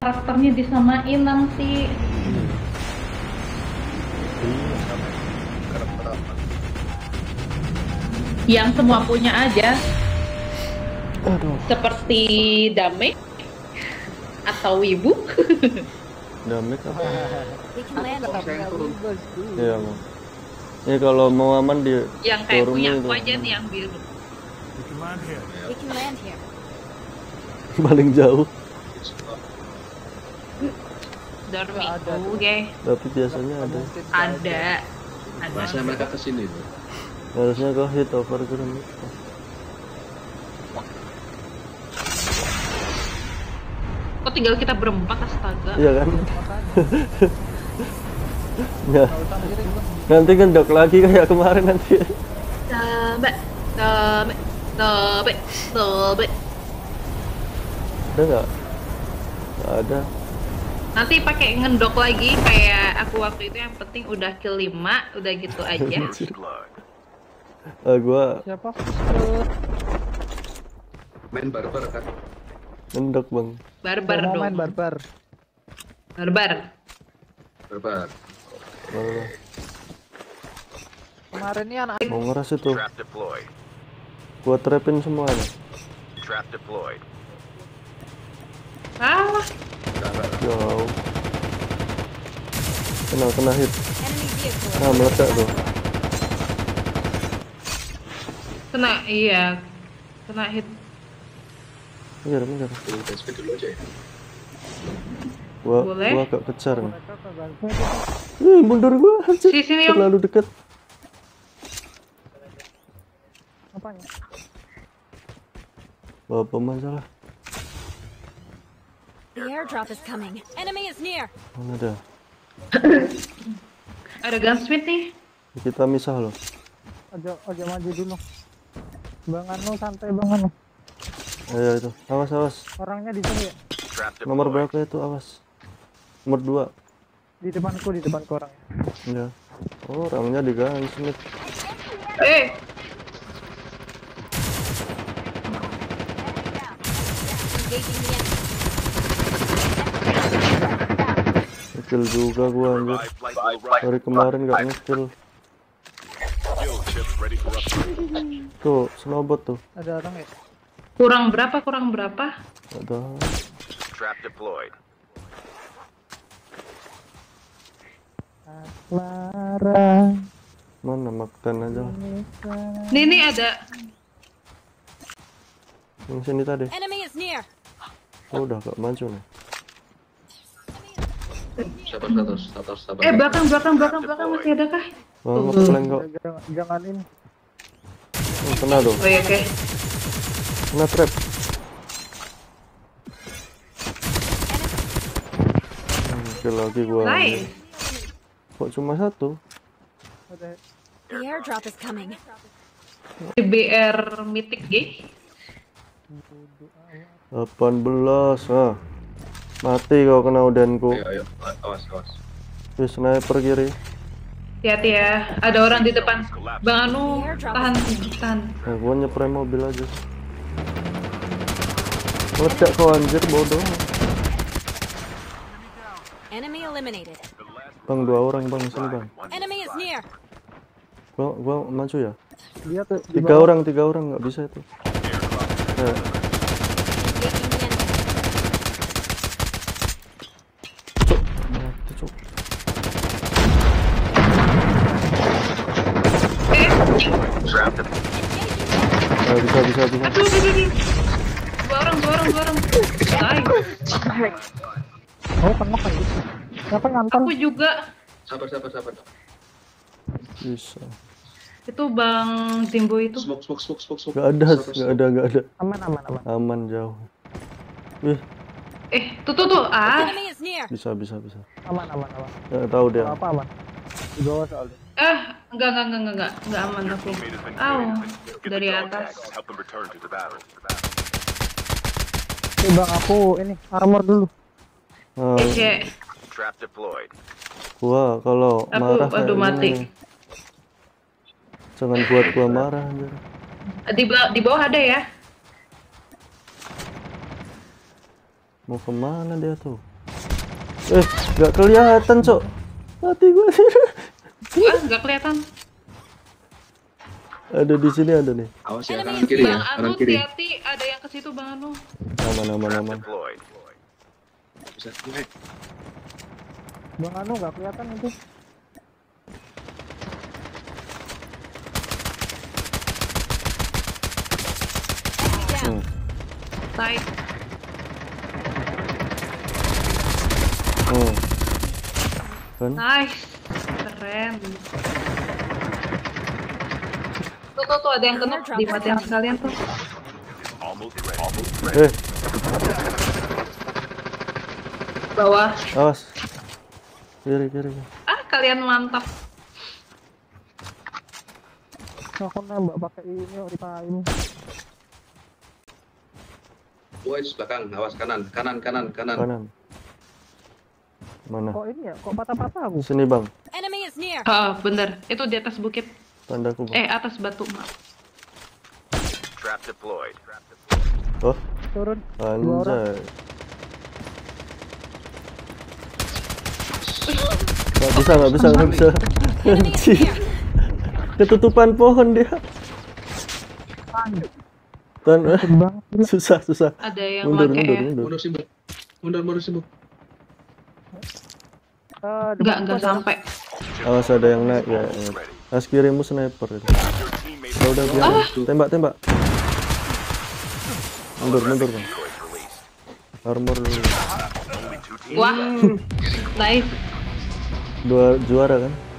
karakternya disamain nanti. Karakter apa? Yang semua punya aja. Aduh, Seperti Dame atau Wibu. damik apa? We can land Kok here. saya turun? Iya, Bang. Ini kalau mau aman di Yang kayak turun punya itu. aku aja nih yang biru. We can land here. Paling jauh, Dormi. Oke. tapi biasanya ada. Ada. Bahasanya mereka kesini tuh. Harusnya kau hit over ground. Kok tinggal kita berempat, astaga. Iya kan? Ya. Nanti ngedok lagi kayak kemarin nanti. Dame, dame, dame, dame. Ada nggak? Nggak ada. Nanti pakai ngendok lagi kayak aku waktu itu, yang penting udah kill 5, udah gitu aja. Gua Siapa? Main barbar kan? ngedok, Bang. Barbar Mau dong. main barbar. Barbar. Barbar. Mana? Kemarin nih anak Mau ngeras itu. Trap deployed. Gua trapin semuanya. Trap deployed. Ah, Jauh. Kena hit. Enemy vehicle. Nah, meledak tuh. kena, iya. Kena hit. Minggir. Dulu tes dulu aja ya. Gua Boleh. agak kejar nih. mereka kagak. Mundur gua anjir. Sini, Om. Terlalu dekat. Apanya? Apa masalah? The airdrop is coming. Enemy is near. Mana ada? Ada gunsmith nih. Kita misah loh. Aja maju dulu. Bang Anu santai Bang Anu. Ayo itu. Awas. Orangnya di sini ya. Trap Nomor deployed. berapa itu? Awas. Nomor 2. Di depanku orangnya. Ya. Oh, orangnya di gunsmith. Eh, Engaging the enemy. Ngekill juga gua anjir. Revived flight will arrive. Dari kemarin gak ngekill. Skill chips ready for upgrade. Tuh, snowbot tuh. Ada orang ya? kurang berapa? Ada. Trap deployed. Lara. Mana makan aja. Nih ada. Yang sini tadi. Enemy is near. Oh, udah gak maju nih. Sabar. Belakang masih ada kah? Oh, ngeplank kok. Jangan ini. Oh, kena dong. Oh iya, oke. Kena trap. Kill lagi gua. Nice. Kok cuma satu? Ada The airdrop is coming. BR Mythic G. 18. Ah. Mati kau kena udanku. Ayo. Awas. Wis sniper kiri. Hati-hati ya. Ada orang di depan. Bang Anu, tahan. Nah, gua nyepray mobil aja. Meledak kau anjir, bodoh. Enemy eliminated. Bang, 2 orang bang, sini bang. Enemy is near. Gua maju ya. dia tuh di 3 bawah. orang nggak bisa itu. Engaging the enemy. Mati, Cuk. Trap deployed. Bisa. Aduh. Dua orang. Nice. Oh, kena kan gitu. Siapa nyantar? Aku juga. Sabar. Bisa. Itu Bang Timbo itu. Smoke. Nggak ada. Aman. Aman jauh. Wih, Tuh. Ah. Enemy is near. bisa. Aman. Nggak tahu dia. Apa aman? Di bawah soalnya. Enggak aman aku. Aw, dari atas. Help them return to the battle. Oke, Bang, aku ini armor dulu. Nah, Trap deployed. gua kalau marah kayak aduh, mati. gini. Jangan buat gua marah anjir. Di bawah ada ya. Mau kemana dia tuh? Nggak kelihatan, Cok. Mati gue. Wah, nggak kelihatan. Ada di sini ada nih. Awas ya, kanan kiri ya, Bang kanan Anu, kiri. hati-hati, ada yang ke situ Bang Anu. Aman. Deployed. Bisa naik. Bang Anu nggak kelihatan itu. Down. Side. Kan? Nice. Keren. Tuh, ada yang kena di matian sekalian tuh. Almost ready. Bawah. Awas. Kiri. Kalian mantap. Aku nembak pakai ini ini. Boys belakang, awas kanan. Kanan. Mana? Kok ini ya? Kok patah-patah aku? Sini, Bang. Enemy is near. Bener. Itu di atas bukit. Tandaku, Bang. Atas batu, maaf. Trap deployed. Oh, Turun. Dua orang. anjay. Nggak bisa. Enemy is near. Ketutupan pohon dia. Tuan, Bang, susah. Ada yang Mundur. Mundur Simbo. Mundur Simbo. Nggak sampai. Awas ada yang naik ya. As kirimu sniper itu. Udah biar. Tembak. Mundur, Bang. Armor dulu. Wah, nice. Dua juara kan?